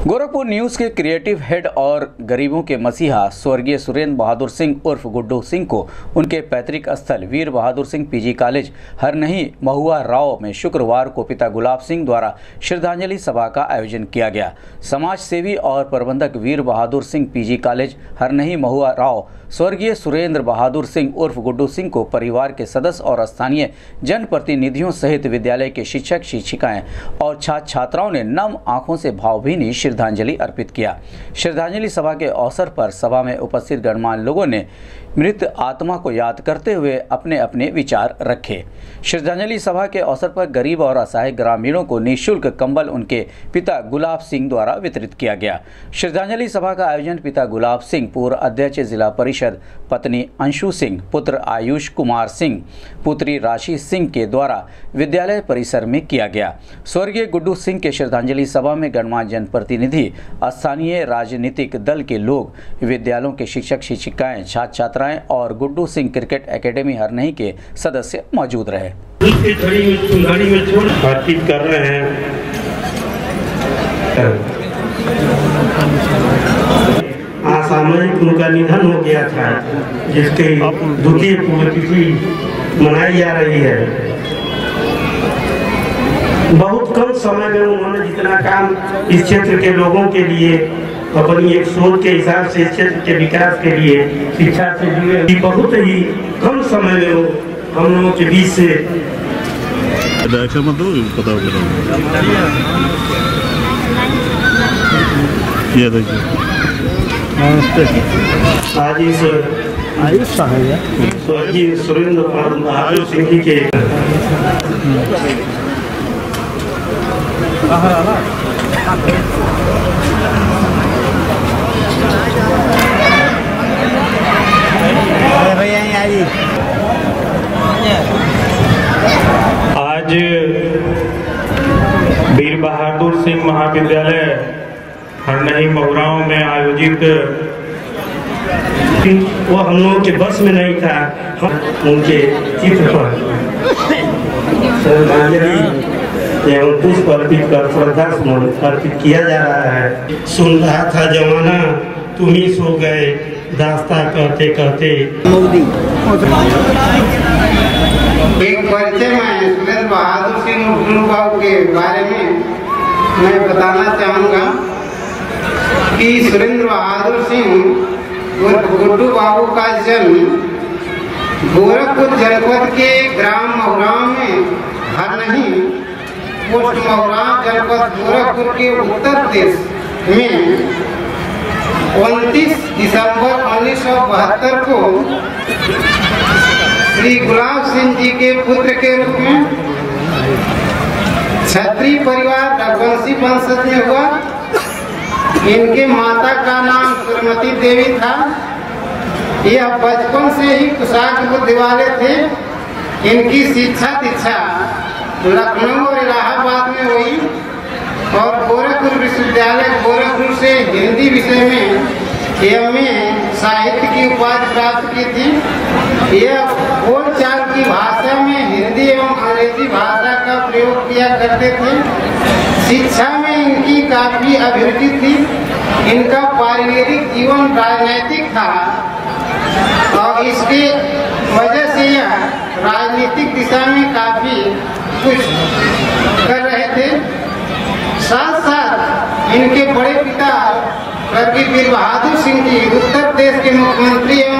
Gorakhpur news के creative head और गरीबों के मसीहा स्वर्गीय सुरेंद्र बहादुर सिंह उर्फ गुड्डू सिंह को उनके पैतृक स्थल वीर बहादुर सिंह पीजी कॉलेज हरनही महुआ राव में शुक्रवार को पिता गुलाब सिंह द्वारा श्रद्धांजलि सभा का आयोजन किया गया। समाज सेवी और प्रबंधक वीर बहादुर सिंह पीजी कॉलेज हरनही महुआ राव स्वर्गीय सुरेंद्र बहादुर सिंह उर्फ गुड्डू सिंह को परिवार के सदस्य और स्थानीय जनप्रतिनिधियों सहित विद्यालय के शिक्षक शिक्षिकाएं और छात्र छात्राओं ने नम आंखों से भावभीनी श्रद्धांजलि अर्पित किया। श्रद्धांजलि सभा के अवसर पर सभा में उपस्थित गणमान्य लोगों ने मृत आत्मा को याद करते हुए अपने अपने विचार रखे। श्रद्धांजलि सभा के अवसर पर गरीब और असहाय ग्रामीणों को निःशुल्क कंबल उनके पिता गुलाब सिंह द्वारा वितरित किया गया। श्रद्धांजलि सभा का आयोजन पिता गुलाब सिंह, पूर्व अध्यक्ष जिला परिषद, पत्नी अंशु सिंह, पुत्र आयुष कुमार सिंह, पुत्री राशि सिंह के द्वारा विद्यालय परिसर में किया गया। स्वर्गीय गुड्डू सिंह के श्रद्धांजलि सभा में गणमान्य जनप्रतिनिधि, स्थानीय राजनीतिक दल के लोग, विद्यालयों के शिक्षक शिक्षिकाएं, छात्र छात्राएं और गुड्डू सिंह क्रिकेट एकेडमी हरनही के सदस्य मौजूद रहे। बातचीत कर रहे हैं। असामयिक उनका निधन हो गया था, जिसके दुखी पुण्यतिथि मनाई जा रही है। बहुत कम समय में उन्होंने जितना काम इस क्षेत्र के लोगों के लिए अपनी एक सोच के हिसाब से इस क्षेत्र के विकास के लिए शिक्षा से जुड़े बहुत ही कम समय में वो हम लोगों के बीच से आज इस स्वर्गीय सुरेंद्र बहादुर सिंह जी के आज वीर बहादुर सिंह महाविद्यालय हरनही महुराव में आयोजित, वो हम लोगों के बस में नहीं था, उनके चित्र पर श्रद्धांजलि एवं पुष्प अर्पित कर श्रद्धासुमन अर्पित किया जा रहा है। सुन रहा था जमाना, तुम ही सो गए दास्ता कहते कहते। एक परिचय में सुरेंद्र बहादुर सिंह गुड्डू बाबू के बारे में मैं बताना चाहूँगा कि सुरेंद्र बहादुर सिंह गुड्डू बाबू का जन्म गोरखपुर जनपद के ग्राम महुराव में हरनही पोस्ट महुराव जनपद गोरखपुर के उत्तर प्रदेश में 29 दिसंबर 1972 को श्री गुलाब सिंह जी के पुत्र के रूप में क्षत्रिय परिवार रघुवंशी वंशज में हुआ। इनके माता का नाम श्रीमती देवी था। यह बचपन से ही कुशाग्र बुद्धि वाले थे। इनकी शिक्षा दीक्षा लखनऊ और इलाहाबाद में हुई और गोरखपुर विश्वविद्यालय गोरखपुर से हिंदी विषय में एमए साहित्य की उपाधि प्राप्त की थी। यह बोलचाल की भाषा में हिंदी एवं अंग्रेजी भाषा का प्रयोग किया करते थे। शिक्षा में इनकी काफी अभिरुचि थी। इनका पारिवारिक जीवन राजनैतिक था और इसके वजह से यह राजनीतिक दिशा में काफी कुछ कर रहे थे। साथ साथ इनके बड़े पिता स्वर्गीय वीर बहादुर सिंह जी उत्तर प्रदेश के मुख्यमंत्री एवं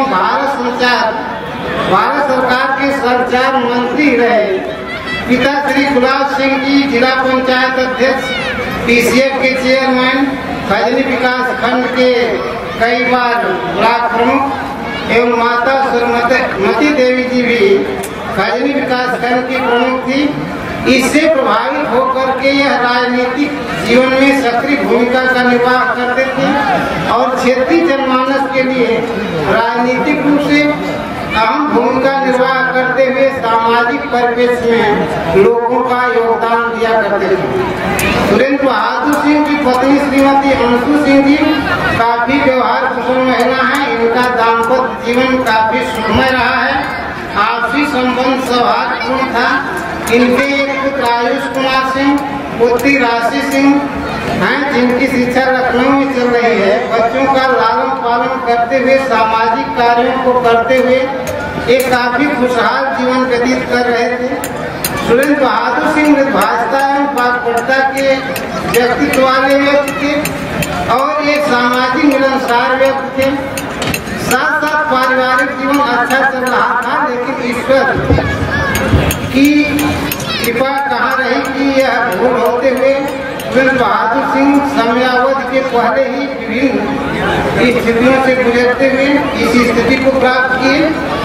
भारत सरकार के संचार मंत्री रहे। पिता श्री गुलाब सिंह जी जिला पंचायत अध्यक्ष, पीसीएफ के चेयरमैन, खजनी विकास खंड के कई बार ब्लॉक प्रमुख एवं माता श्रीमती देवी जी भी खजनी विकास खंड की प्रमुख थी। इससे प्रभावित होकर के यह राजनीतिक जीवन में सक्रिय भूमिका का निर्वाह करते थे और क्षेत्रीय जनमानस के लिए राजनीतिक रूप से अहम भूमिका निर्वाह करते हुए सामाजिक परिवेश में लोगों का योगदान दिया करते थे। सुरेंद्र बहादुर सिंह की पत्नी श्रीमती अंशु सिंह जी काफी व्यवहार कुशल महिला है। इनका दाम्पत्य जीवन काफी सुखमय रहा है। आपसी संबंध सौहार्दपूर्ण था। इनके एक पुत्र आयुष कुमार सिंह, पुत्री राशि सिंह हैं जिनकी शिक्षा लखनऊ में चल रही है। बच्चों का लालन पालन करते हुए, सामाजिक कार्यों को करते हुए एक काफी खुशहाल जीवन व्यतीत कर रहे थे। सुरेंद्र बहादुर सिंह मृदभाषता एवं वाक्पटुता के व्यक्तित्व वाले व्यक्ति थे और एक सामाजिक मिलनसार व्यक्ति थे। साथ साथ पारिवारिक जीवन अच्छा चल रहा था, लेकिन ईश्वर की कृपा कहाँ रही कि यह भूल होते हुए सुरेंद्र बहादुर सिंह समयावधि के पहले ही विभिन्न स्थितियों से गुजरते हुए इस स्थिति को प्राप्त किए।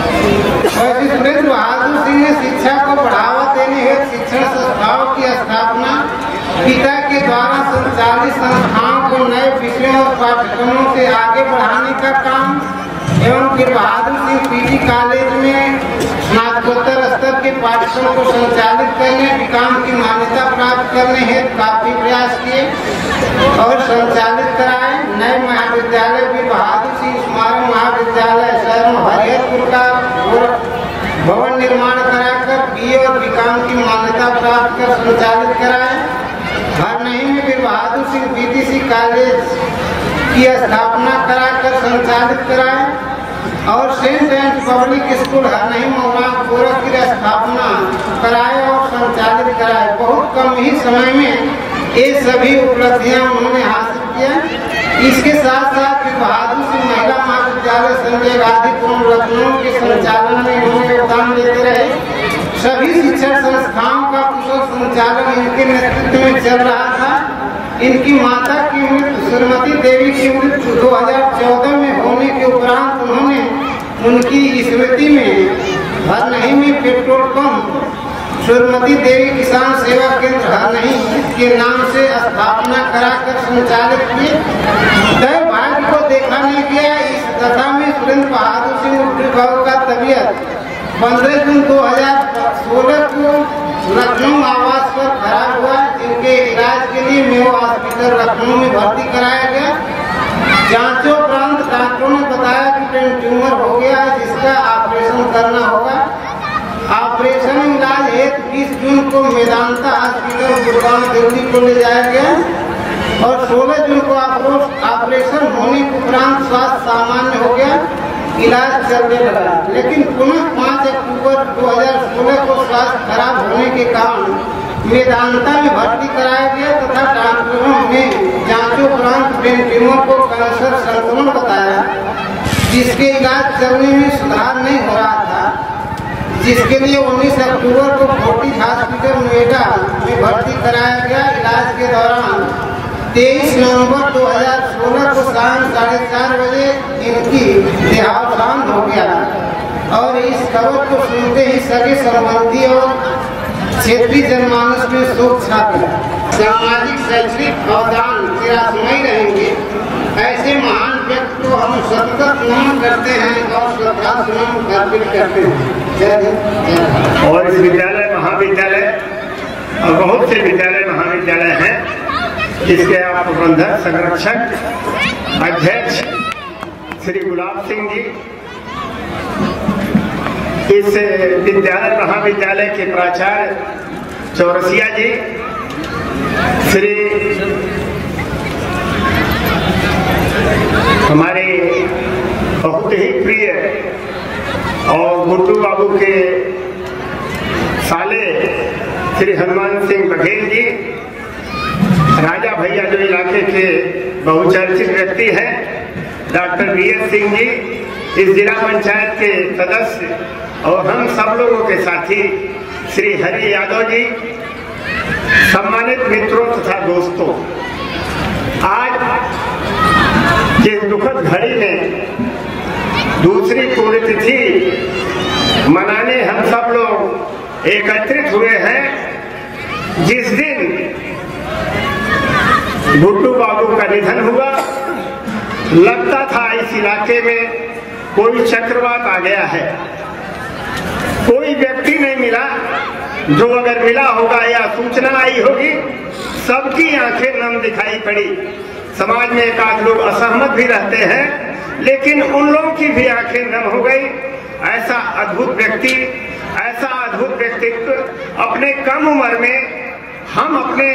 और सुरेंद्र बहादुर सिंह ने शिक्षा को बढ़ावा देने हेतु शिक्षण संस्थाओं की स्थापना, पिता के द्वारा संचालित संस्थाओं को नए विषयों और पाठ्यक्रमों से आगे बढ़ाने का काम एवं फिर बहादुर सिंह पीजी कॉलेज में स्नातकोत्तर स्तर के पाठ्यक्रम को संचालित करने, विकाम की मान्यता प्राप्त करने हेतु काफी प्रयास किए और संचालित कराए। नए महाविद्यालय भी बहादुर सिंह स्मारक महाविद्यालय शहर हरिहरपुर का भवन निर्माण कराकर बीए और विकाम की मान्यता प्राप्त कर संचालित कराए। हरनही में भी बहादुर सिंह बीटीसी कॉलेज की स्थापना कराकर संचालित कराए और saint and public school Harnahi मौलाना की स्थापना कराए और संचालित कराए। बहुत कम ही समय में ये सभी उपलब्धियां उन्होंने हासिल किया। इसके साथ साथ बहादुर सिंह महिला महाविद्यालय संजय गांधीपुरम लखनऊ के संचालन में उन्होंने योगदान देते रहे। सभी शिक्षण संस्थाओं का कुशल संचालन इनके नेतृत्व में चल रहा था। इनकी माता की मृत्यु श्रीमती देवी की मृत्यु 2014 में होने के उपरांत उन्होंने उनकी स्मृति में हरनही में पेट्रोल पंप श्रीमती देवी किसान सेवा केंद्र हरनही के नाम से स्थापना कराकर संचालित किए। तय भाग्य को देखा नहीं गया। इस दशा में सुरेंद्र बहादुर सिंह का तबीयत 15 जून 2016 को लखनऊ आवास पर खराब हुआ, जिनके इलाज के लिए मेयो हॉस्पिटल लखनऊ में भर्ती कराया गया। जांचों उपरांत डॉक्टरों ने बताया कि ब्रेन ट्यूमर हो गया है, जिसका ऑपरेशन करना होगा। ऑपरेशन इलाज हेतु 20 जून को मेदांता हॉस्पिटल गुड़गांव दिल्ली को ले जाया गया और 16 जून को ऑपरेशन होने के उपरांत स्वास्थ्य सामान्य हो गया, इलाज चलने लगा। लेकिन पुनः 5 अक्टूबर 2016 को स्वास्थ्य खराब होने के कारण मेदांता में भर्ती कराया गया तथा डॉक्टरों ने जांचों उपरांत ब्रेन ट्यूमर को कैंसर संक्रमण बताया, जिसके इलाज चलने में सुधार नहीं हो रहा था, जिसके लिए 19 अक्टूबर को फोर्टिस हॉस्पिटल नोएडा में भर्ती कराया गया। इलाज के दौरान 23 नवंबर 2016 को शाम 4:30 बजे इनकी देहावसान हो गया और इस खबर को सुनते ही सगे संबंधी और क्षेत्रीय जनमानस में शोक छा गया। सामाजिक शैक्षणिक अवदान चिरस्मरणीय रहेंगे। ऐसे महान व्यक्ति को हम सतत नमन करते हैं और श्रद्धा सुमन अर्पित करते हैं। और इस विद्यालय महाविद्यालय और बहुत से विद्यालय महाविद्यालय हैं, जिसके आप प्रबंधक संरक्षक अध्यक्ष श्री गुलाब सिंह जी, इस विद्यालय महाविद्यालय के प्राचार्य चौरसिया जी, श्री हमारे बहुत ही प्रिय और गुड्डू बाबू के साले श्री हनुमान सिंह बघेल जी, राजा भैया जो इलाके के बहुचर्चित व्यक्ति हैं, डॉक्टर BS सिंह जी, इस जिला पंचायत के सदस्य और हम सब लोगों के साथी श्री हरि यादव जी, सम्मानित मित्रों तथा दोस्तों, आज इस दुखद घड़ी में दूसरी पुण्यतिथि मनाने हम सब लोग एकत्रित हुए हैं, जिस दिन गुड्डू बाबू का निधन हुआ। लगता था इस इलाके में कोई चक्रवात आ गया है, कोई व्यक्ति नहीं मिला, जो अगर मिला होगा या सूचना आई होगी, सबकी आंखें नम दिखाई पड़ी। समाज में एक आध लोग असहमत भी रहते हैं, लेकिन उन लोगों की भी आंखें नम हो गई। ऐसा अद्भुत व्यक्ति, ऐसा अद्भुत व्यक्तित्व अपने कम उम्र में हम अपने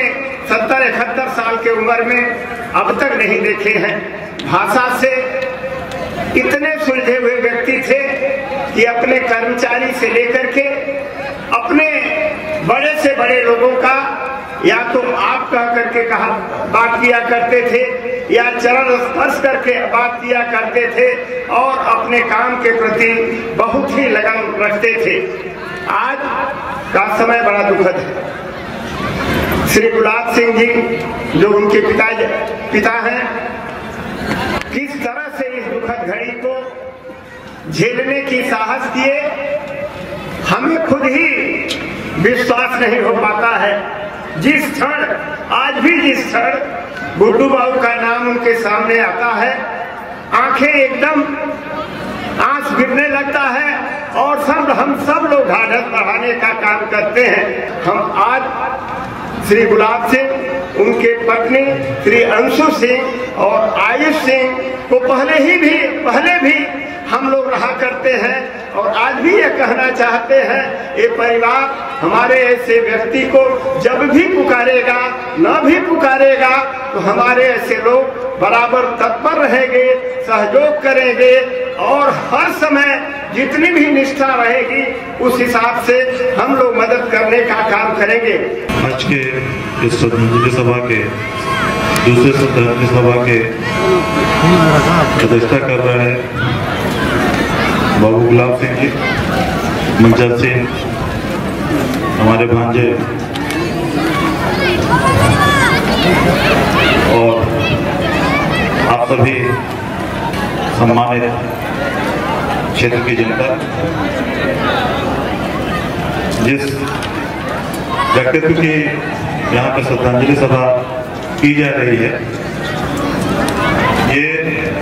70-71 साल के उम्र में अब तक नहीं देखे हैं। भाषा से इतने सुलझे हुए व्यक्ति थे कि अपने कर्मचारी से लेकर के अपने बड़े से बड़े लोगों का या तो आप कह करके कहा बात किया करते थे या चरण स्पर्श करके बात किया करते थे और अपने काम के प्रति बहुत ही लगन रखते थे। आज का समय बड़ा दुखद है। श्री गुलाब सिंह जी जो उनके पिता हैं, किस तरह से इस दुखद घड़ी को झेलने की साहस किए, हमें खुद ही विश्वास नहीं हो पाता है। जिस क्षण आज भी जिस क्षण गुड्डू बाबू का नाम उनके सामने आता है, आंखें एकदम आंस गिरने लगता है और हम सब लोग ढाढ़स बढ़ाने का काम करते हैं। हम आज श्री गुलाब सिंह, उनके पत्नी श्री अंशु सिंह और आयुष सिंह को पहले भी हम लोग रहा करते हैं और आज भी ये कहना चाहते हैं, ये परिवार हमारे ऐसे व्यक्ति को जब भी पुकारेगा, न भी पुकारेगा, तो हमारे ऐसे लोग बराबर तत्पर रहेंगे, सहयोग करेंगे और हर समय जितनी भी निष्ठा रहेगी उस हिसाब से हम लोग मदद करने का काम करेंगे। आज के इस श्रद्धांजलि सभा के दूसरे श्रद्धांजलि सभा के अध्यक्षता कर रहे हैं बाबू गुलाब सिंह जी, मंचल सिंह, हमारे भांजे और आप सभी सम्मानित क्षेत्र की जनता। जिस व्यक्तित्व की यहाँ पर श्रद्धांजलि सभा की जा रही है, ये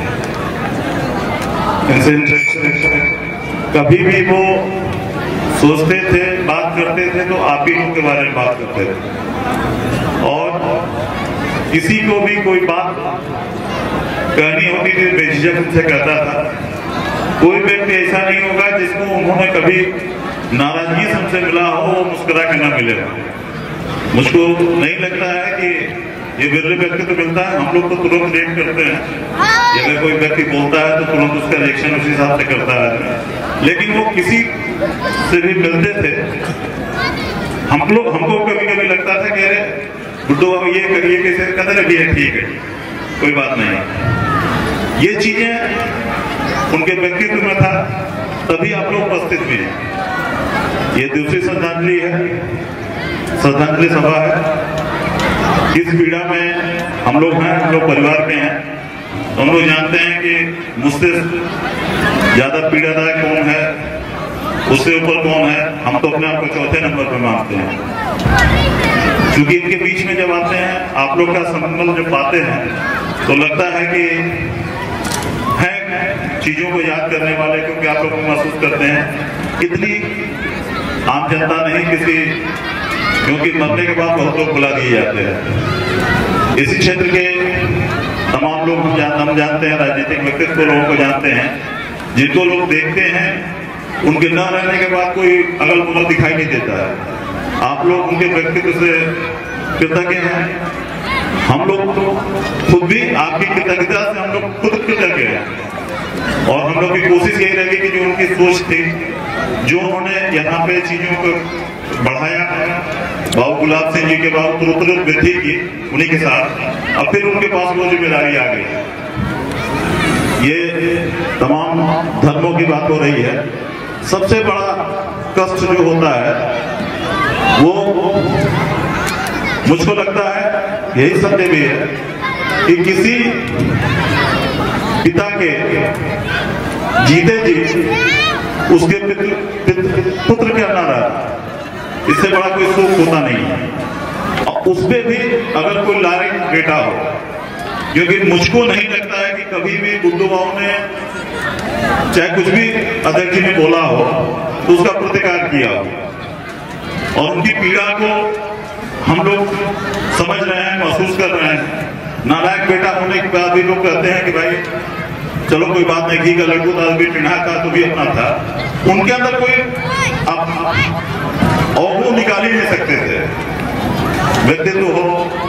इनसे कभी भी वो सोचते थे, बात करते थे तो आप ही लोग के बारे में बात करते थे और किसी को भी कोई बात कहनी होती थी बेझिझक उनसे कहता था। कोई व्यक्ति ऐसा नहीं होगा जिसको उन्होंने कभी नाराजगी से उनसे मिला हो, वो मुस्कुरा के ना मिलेगा। मुझको नहीं लगता है कि ये विरले व्यक्ति तो मिलता है। हम लोग तो तुरंत रिएक्ट करते हैं, अगर कोई व्यक्ति बोलता है तो तुरंत उसका रिएक्शन उसी हिसाब से करता है, लेकिन वो किसी से भी मिलते थे। हमको कभी कभी लगता था कि अरे गुड्डू बाबू ये करिए, कैसे कहते थे, ठीक है कोई बात नहीं। ये चीजें उनके व्यक्तित्व में था, तभी आप लोग उपस्थित भी हैं। ये दूसरी श्रद्धांजलि है, श्रद्धांजलि सभा है। इस पीड़ा में हम लोग हैं, हम लोग परिवार के हैं, तो हम लोग जानते हैं कि मुझसे ज्यादा पीड़ादायक कौन है, उससे ऊपर कौन है। हम तो अपने आप को चौथे नंबर पर मानते हैं, क्योंकि इनके बीच में जब आते हैं, आप लोग का संबंध जब पाते हैं तो लगता है कि है चीजों को याद करने वाले, क्योंकि आप लोग महसूस करते हैं इतनी आम जनता नहीं किसी, क्योंकि मरने के बाद बहुत लोग बुला दिए जाते हैं। इसी क्षेत्र के तमाम लोग हम जानते हैं, राजनीतिक व्यक्तित्व लोगों को जानते हैं, जिनको लोग देखते हैं उनके न रहने के बाद कोई अगल बगल दिखाई नहीं देता है। आप लोग उनके व्यक्तित्व से कृतज्ञ हैं। हम लोग तो खुद भी आपकी कृतज्ञता से हम लोग खुद कृतज्ञ हैं और हम लोग की कोशिश यही रहेगी कि जो उनकी सोच थी, जो उन्होंने यहाँ पे चीजों को बढ़ाया, बाबू गुलाब सिंह जी के बाद तुरंत वृद्धि की उन्हीं के साथ, अब फिर उनके पास वो जिम्मेदारी आ गई। ये तमाम धर्मों की बात हो रही है। सबसे बड़ा कष्ट जो होता है वो मुझको लगता है यही सत्य भी है कि किसी पिता के जीते जी उसके पुत्र के ना रहा, इससे बड़ा कोई सुख होता नहीं है। और उसपे भी अगर कोई लायक बेटा हो, क्योंकि मुझको नहीं लगता है कि कभी भी गुड्डू बाबू ने चाहे कुछ भी अध्यक्ष जी ने बोला हो तो उसका प्रतिकार किया हो, और उनकी पीड़ा को हम लोग समझ रहे हैं, महसूस कर रहे हैं। नालायक बेटा होने के बाद भी लोग कहते हैं कि भाई चलो कोई बात नहीं, घी का लड्डू था भी टिढ़ा था तो भी अपना था। उनके अंदर कोई और वो निकाल ही नहीं सकते थे। व्यक्तित्व हो,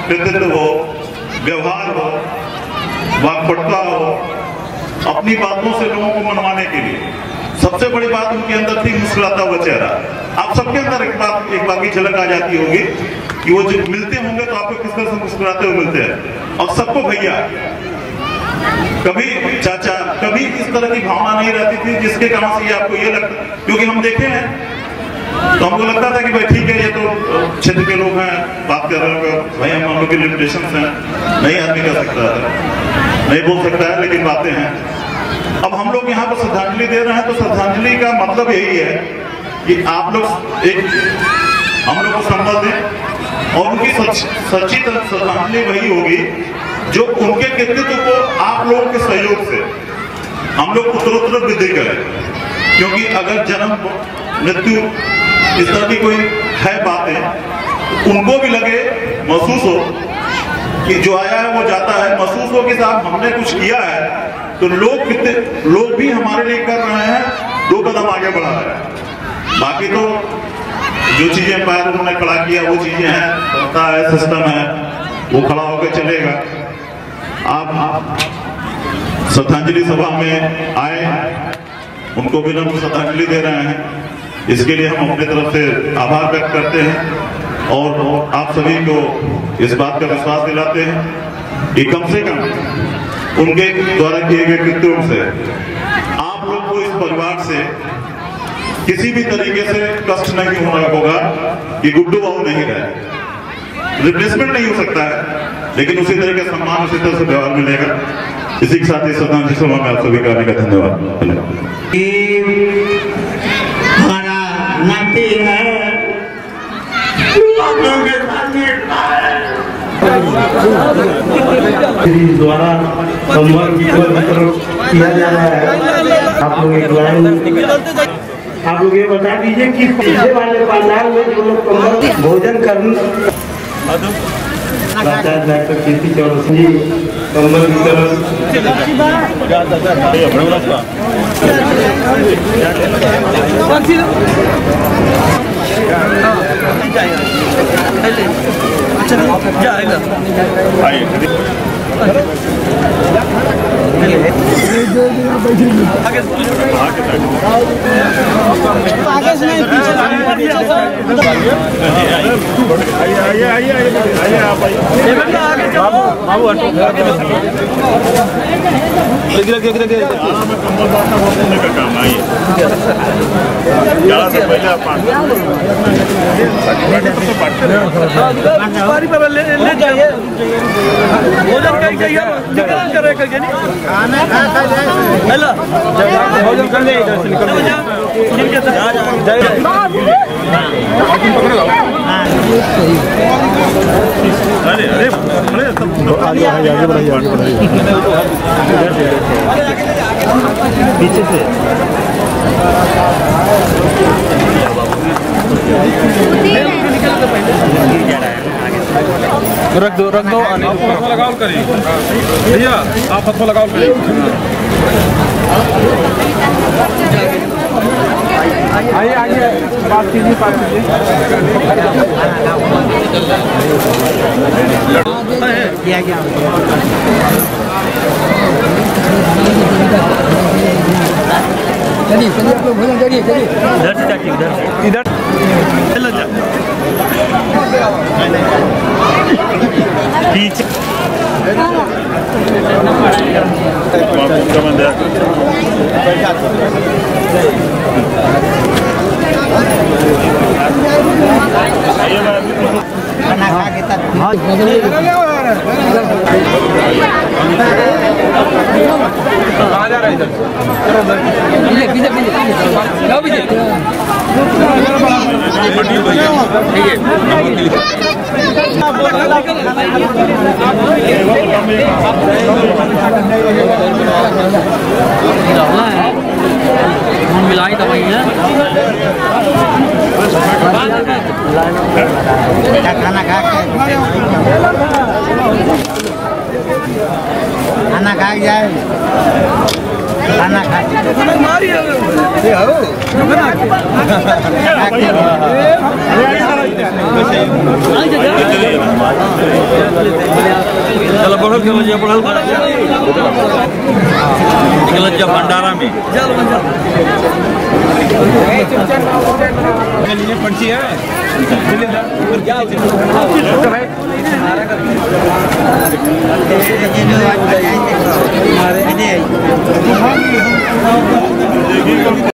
कृतित्व हो, व्यवहार हो, वाक्पटुता हो, अपनी बातों से लोगों को मनवाने के लिए सबसे बड़ी बात उनके अंदर थी मुस्कुराता हुआ चेहरा। आप सबके अंदर एक बात की झलक आ जाती होगी कि वो जब मिलते होंगे तो आपको किस तरह से मुस्कुराते हुए मिलते हैं। और सबको भैया, कभी चाचा, कभी इस तरह की भावना नहीं रहती थी जिसके कारण से आपको ये लगता, क्योंकि हम देखे हैं तो हमको लगता था कि भाई ठीक है, ये तो क्षेत्र के लोग हैं, बात कर रहे होंगे, भाई हम लोग की लिमिटेशंस हैं, नहीं आदमी कर सकता है, नहीं बोल सकता है, लेकिन बातें हैं। अब हम लोग यहाँ पर श्रद्धांजलि दे रहे हैं, तो श्रद्धांजलि का मतलब यही है कि आप लोग एक हम लोग को संबल दें और उनकी सच्ची श्रद्धांजलि वही होगी जो उनके कृतित्व को आप लोगों के सहयोग से हम लोग उत्तरोत्तर वृद्धि करें। क्योंकि अगर जन्म मृत्यु इस तरह की कोई है बातें, तो उनको भी लगे, महसूस हो कि जो आया है वो जाता है, महसूस हो कि साहब हमने कुछ किया है, तो लोग भी हमारे लिए कर रहे हैं, 2 कदम आगे बढ़ा रहे हैं। बाकी तो जो चीजें पैर उन्होंने खड़ा किया वो चीजें हैं, संस्था है, सिस्टम है, वो खड़ा होकर चलेगा। आप श्रद्धांजलि सभा में आए, उनको विनम्र श्रद्धांजलि दे रहे हैं, इसके लिए हम अपनी तरफ से आभार व्यक्त करते हैं और आप सभी को इस बात का विश्वास दिलाते हैं कि कम से कम उनके द्वारा किए गए कृत्यों से आप लोग को इस परिवार से किसी भी तरीके से कष्ट नहीं होना होगा कि गुड्डू बाबू नहीं रहे। रिप्लेसमेंट नहीं हो सकता है, लेकिन उसी तरह का सम्मान, उसी तरह से व्यवहार मिलेगा। इसी के साथ ही श्रद्धांजलि सभा में आप सभी का आने का धन्यवाद। हमारा नाती है, द्वारा वितरण किया जा रहा है। आप लोग एक लाइन आप लोग ये बता दीजिए कि पीछे वाले पंडाल में जो लोग कम्बल भोजन करने डॉक्टर कीर्ति चौरसिया जी कम्बल वितरण भोजन कर ले, इधर से निकल अरे अरे आगे बढ़ाइए, आगे बढ़ाइए, पीछे से रख दो आने लगाओ करिए भैया, आप हाथ लगाओ करिए। आइए बात कीजिए, चलिए आप लोग भोजन करिए, चलिए इधर से जाइए, इधर चलो जा पीछे खाना खा के जा रहा है इधर, मिलाई दवाई है, खाना खा के जाए। खाना चलो बढ़ल जब भंडारा में पर्ची है